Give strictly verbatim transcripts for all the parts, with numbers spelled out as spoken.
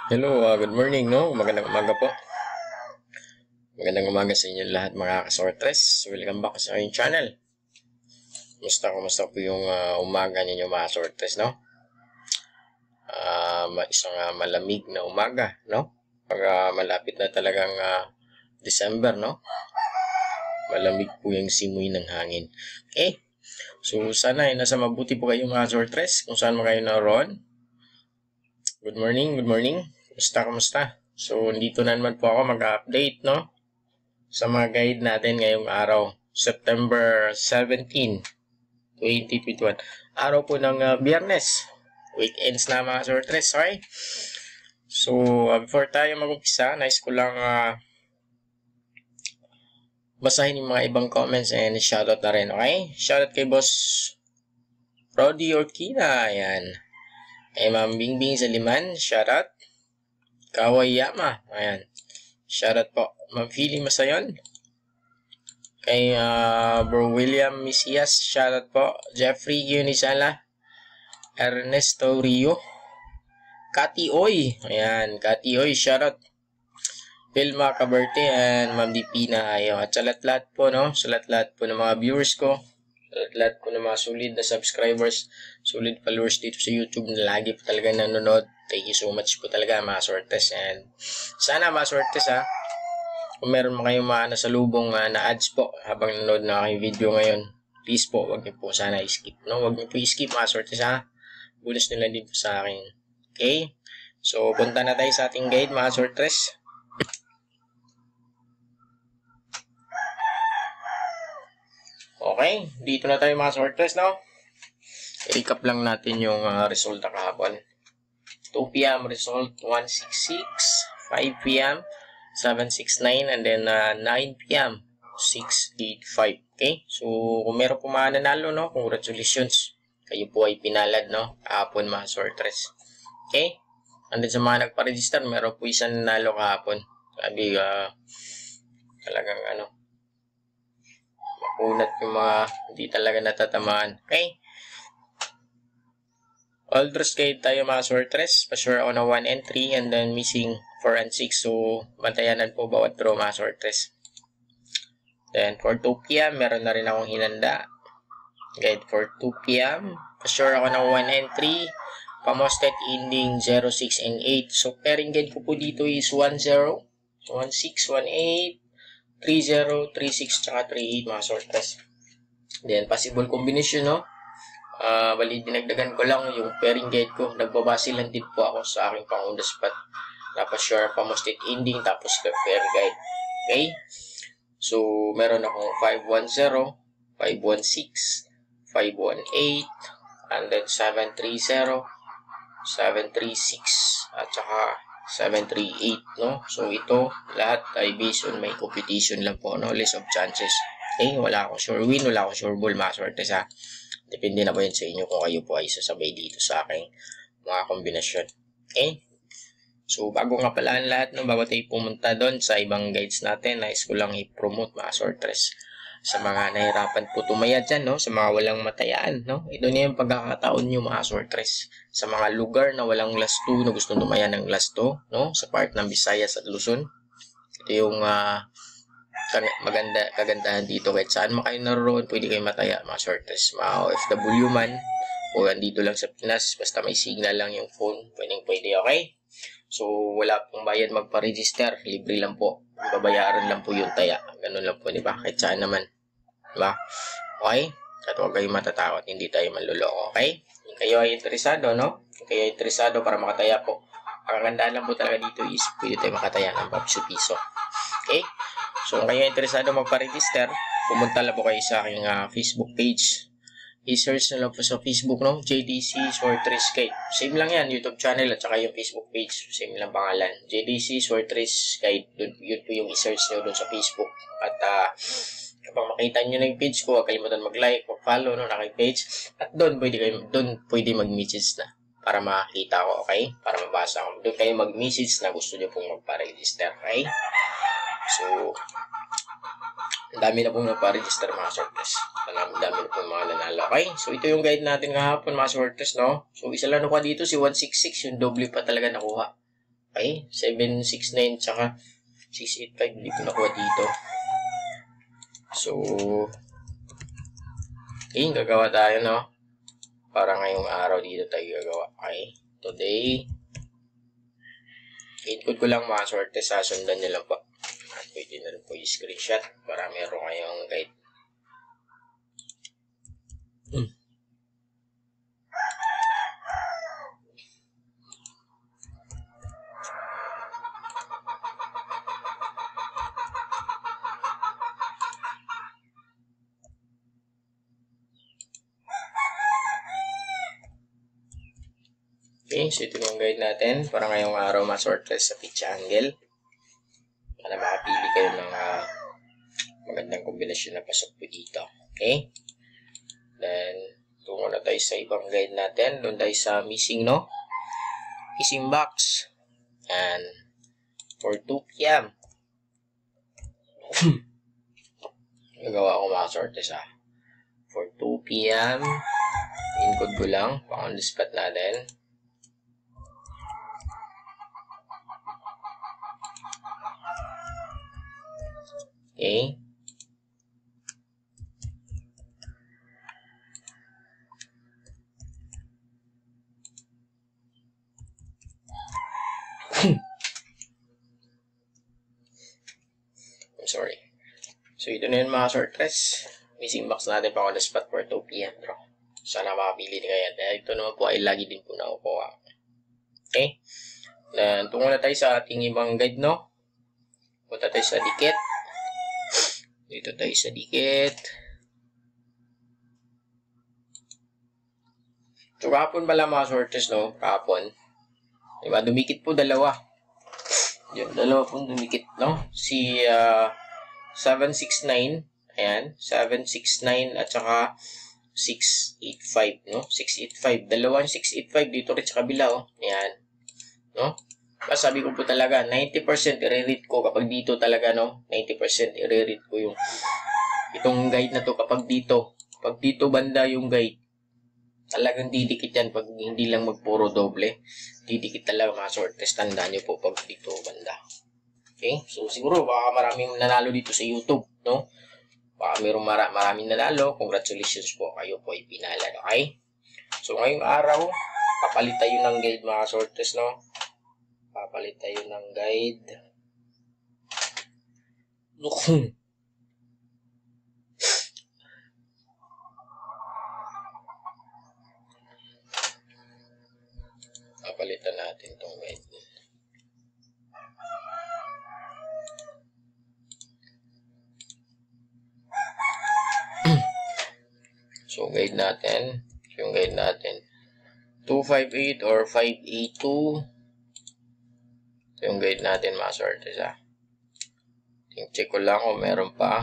Hello, uh, good morning, no? Magandang umaga po. Magandang umaga sa inyo lahat mga kasortres. Welcome back sa aking channel. Kumusta, kumusta po yung uh, umaga ninyo mga sortres, no? Uh, isang uh, malamig na umaga, no? Pag uh, malapit na talagang uh, December, no? Malamig po yung simoy ng hangin. Okay? So, sana ay nasa mabuti po kayo mga sortres kung saan mo kayo naroon. Good morning, good morning. Kumusta, kumusta? So, dito na naman po ako mag-update, no? Sa mga guide natin ngayong araw. September seventeenth, twenty twenty-one. Araw po ng uh, Biyernes. Weekends na mga sortres, okay? So, uh, before tayo mag-umpisa, nice ko lang uh, basahin yung mga ibang comments and shoutout na rin, okay? Shoutout kay Boss Rodi Orquina, ayan. Kay Ma'am Bingbing Zaliman, shoutout. Kaway Yama, ayan. Shoutout po. Ma'am Philly Masayon. Kay uh, Bro William Misias, shoutout po. Jeffrey Unisala. Ernesto Rio. Kati Oy, ayan. Kati Oy, shoutout. Vilma Caberte and Ma'am Dipina, ayo. At sa lahat-lahat po, no? Sa lahat-lahat po ng mga viewers ko. Lahat po ng mga solid na subscribers, solid followers dito sa YouTube na lagi po talaga nanonood. Thank you so much po talaga mga sortes. And sana mga sortes ha, kung meron mo kayong mga nasalubong uh, na ads po habang nanonood na aking video ngayon, please po, wag niyo po sana i-skip. No? Wag niyo po i-skip mga sortes ha. Bonus nila din po sa akin. Okay? So, punta na tayo sa ating guide mga sortes. Okay, dito na tayo mga sortres, no? I-recap lang natin yung uh, resulta kahapon. two P M result one sixty-six, five P M seven sixty-nine, and then uh, nine P M six eighty-five. Okay, so kung meron po mga nanalo, no? Congratulations. Kayo po ay pinalad, no? Kahapon mga sortres. Okay, and then sa mga nagpa-register, meron po isang nanalo kahapon. Sabi, uh, talagang ano, unat yung mga hindi talaga natatamaan. Okay? All draws kayo tayo mga sortres. Pa-sure ako na one and three and then missing four and six. So, bantayanan po bawat draw mga sortres. Then, for two P M meron na rin akong hinanda. Guide for two P M Pa-sure ako na one and three. Pamostet ending zero six and eight. So, pairing guide ko po dito is one zero, one six, one eight, three zero, three six, tsaka three eight mga sortres. Then, possible combination, no? Uh, bali, dinagdagan ko lang yung pairing guide ko. Nagbabase lang din po ako sa aking pang on the spot. Tapos, sure, pamostet ending, tapos pair guide. Okay? So, meron akong five one zero, five one six, five one eight, and then seven three zero, seven three six, at saka seven three eight, no? So, ito, lahat ay based on my computation lang po, no? List of chances. Okay? Wala akong sure win, wala akong sure ball, mga sortes, ha? Depende na po yun sa inyo kung kayo po ay sasabay dito sa aking mga kombinasyon. Okay? So, bago nga pala ang lahat, no? Bago tayo pumunta doon sa ibang guides natin, nais ko lang i-promote, mga sortes, sa mga nahirapan po tumaya dyan, no? Sa mga walang matayaan, no? Ito na yung pagkakataon nyo, mga sortres. Sa mga lugar na walang last two, na gustong tumaya ng last two, no? Sa part ng Visayas at Luzon. Ito yung uh, maganda, kagandahan dito. Kahit saan mo kayo naroon, pwede kayo mataya, mga sortres. Mga O F W man, o andito lang sa Pinas, basta may signal lang yung phone, pwedeng pwede, okay? So, wala pong bayad magpa-register. Libre lang po. Babayaran lang po yung taya. Ganun lang po, di ba? Kahit saan naman. Di ba? Okay? At huwag kayo matatakot. Hindi tayo manluloko. Okay? Kung kayo ay interesado, no? Kung kayo ay interesado para makataya po. Ang gandaan lang po talaga dito is pwede tayo makataya ng piso. Okay? So, kung kayo ay interesado magpa-register, pumunta lang po kayo sa aking uh, Facebook page. I-search na lang po sa Facebook, no? J D C Sortres Guide. Same lang yan, YouTube channel at saka yung Facebook page. Same lang pangalan. J D C Sortres Guide. Dun, yun po yung i-search nyo dun sa Facebook. At uh, kapag makita nyo na yung page ko, huwag kalimutan mag-like, mag-follow no, na aking page. At doon pwede, kayo, doon pwede mag-message na para makita ko, okay? Para mabasa ko. Doon kayo mag-message na gusto nyo pong magpa-register, okay? So, ang dami na pong nagpa-register mga sortes. Ang dami na pong mga nanalo. Okay? So, ito yung guide natin kahapon mga sortes, no? So, isa lang nakuha dito, si one sixty-six. Yung doble pa talaga nakuha. Okay, seven six nine tsaka six eight five, hindi ko nakuha dito. So, okay, gagawa tayo, no? Para ngayong araw dito tayo gagawa. Okay, today, include ko lang mga sorte, sasundan nyo lang po. Pwede na rin po yung screenshot para meron kayong guide. Hmm. Okay, so ito yung guide natin para ngayong araw ma-sortless sa pitch angle. Para makapili kayo ng uh, magandang kombinasyon na pasok po dito. Okay? Then, tungo na tayo sa ibang guide natin. Doon tayo sa missing, no? Missing box. And for two P M gagawa ko ma-sortless ah. For two P M in-code ko lang. Pang on the spot natin. Okay. I'm sorry. So, ito na yun mga sortless. Missing box natin pa on the spot for two P M bro. Sana makapili din kayo. Dahil ito naman po ay lagi din po nakukuha. Okay. Then, tungo na tayo sa ating ibang guide, no? Punta tayo sa dikit. Dito tayo sa dikit. So, kahapon pala mga sorters, no? Kahapon. Diba? Dumikit po dalawa. Yun, dalawa po dumikit, no? Si uh, seven six nine. Ayan. seven six nine at saka six eight five, no? six eight five. Dalawang six eight five dito rin sa kabila, oh. Ayan. No? Kasi sabi ko po talaga, ninety percent i-read ko kapag dito talaga, no? ninety percent i-read ko yung itong guide na to kapag dito. Kapag dito banda yung guide, talagang didikit yan pag hindi lang magpuro doble. Didikit talaga mga sortless. Tandaan nyo po pag dito banda. Okay? So, siguro baka maraming nanalo dito sa YouTube, no? Baka mayroong mara maraming nanalo. Congratulations po. Kayo po ay pinala, okay? So, ngayong araw, papalit tayo ng guide mga sortless, no? Papalit tayo ng guide. Look. Papalitan natin itong guide. So, guide natin. Yung guide natin. two five eight or five eight two. Yung guide natin mga sortes ah. Check ko lang kung meron pa.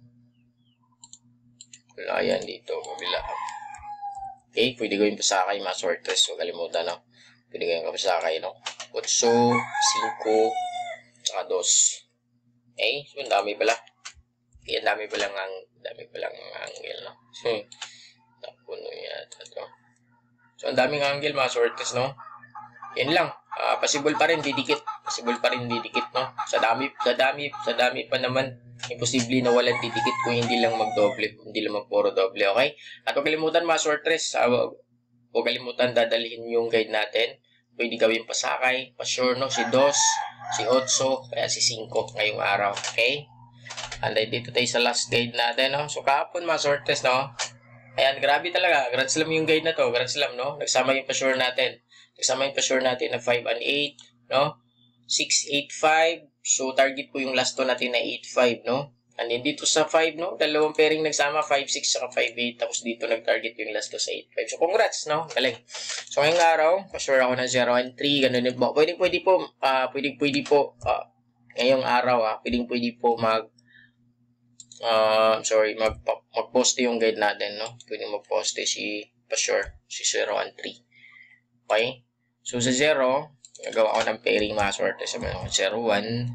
Wala yan dito. Kabila. Okay, pwede gawin pasakay mga sortes. So, kalimutan no. Pwede gawin pasakay no. eight, five, tsaka two. Okay, so ang dami pala. Okay, ang dami palang ang dami palang angle no. Napuno yata to. So, ang daming angle mga sortes no. Yan lang. Uh, possible pa rin didikit. Possible pa rin didikit, no? Sa dami, sa dami, sa dami pa naman, imposible na walang didikit kung hindi lang magdoble, hindi lang magpuro doble, okay? At huwag kalimutan mga sortres, uh, huwag kalimutan dadalhin yung guide natin. Pwede gawin pasakay, pasure, no? Si dos, si eight, kaya si five ngayong araw, okay? And then, dito tayo sa last guide natin, no? So, kahapon mga sortres, no? Ayan, grabe talaga. Grand slam yung guide na to. Grand slam, no? Nagsama yung pasure natin. Kasama yung pa-sure natin na five and eight, no? six eight five. So, target po yung last two natin na eight five, no? And then dito sa five, no? Dalawang pairing nagsama, five six saka five eight. Tapos dito nag-target yung last two sa eight five. So, congrats, no? Galing. So, ngayong araw, pa-sure ako ng zero and three. Ganun din po. Pwede, pwede po, uh, pwede, pwede po, uh, ngayong araw, ah, pwede, pwede po mag, uh, sorry, mag, mag-poste yung guide natin, no? Pwede mag-poste si, pa-sure, si zero and three. Okay? So, sa zero, nagawa ko ng pairing mga sorte. Sabi ko, zero one,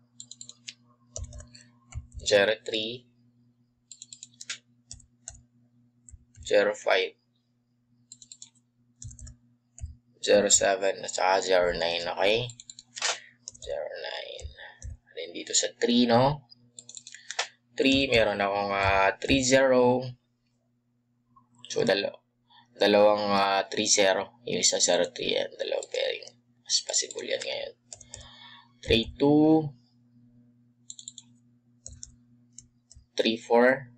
zero three, zero five, zero seven, at saka zero nine, okay? dito sa three, no? three, meron akong uh, three zero. So, dalaw dalawang uh, three zero. Yung isa zero three yan. Dalawang pairing. Mas possible yan ngayon. three two. three four.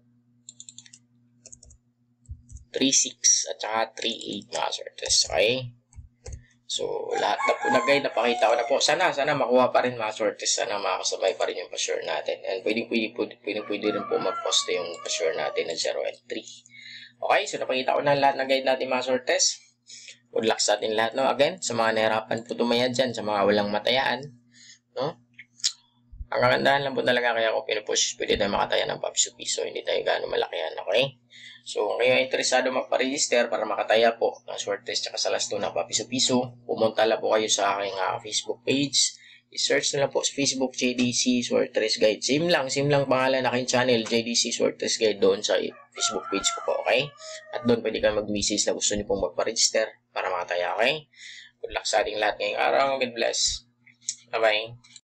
three six. At saka three eight mga sortes. Okay? So, lahat na po na guide, napakita ko na po. Sana, sana makuha pa rin mga sortes. Sana makakasabay pa rin yung pa-sure natin. And pwede, pwede, pwede, pwede, pwede rin po mag-post yung pa-sure natin na zero and three. Okay, so napakita ko na lahat ng guide natin mga sortes. Good luck sa atin lahat, no? Again, sa mga nahirapan po tumaya dyan, sa mga walang matayaan, no? Ang kagandahan lang po talaga kaya ako pinupush, pwede tayo makataya ng papiso-piso, hindi tayo gano'ng malakihan, okay? So, kung kayo interesado magpa-register para makataya po ng short test tsaka sa last two ng papiso-piso, pumunta lang po kayo sa aking uh, Facebook page. I-search na lang po sa Facebook J D C Short Test Guide. Same lang, same lang pangalan ng aking channel, J D C Short Test Guide doon sa Facebook page ko po, okay? At doon pwede kayo mag-message na gusto niyo pong magpa-register para makataya, okay? Good luck sa ating lahat ngayong araw. God bless. Bye-bye.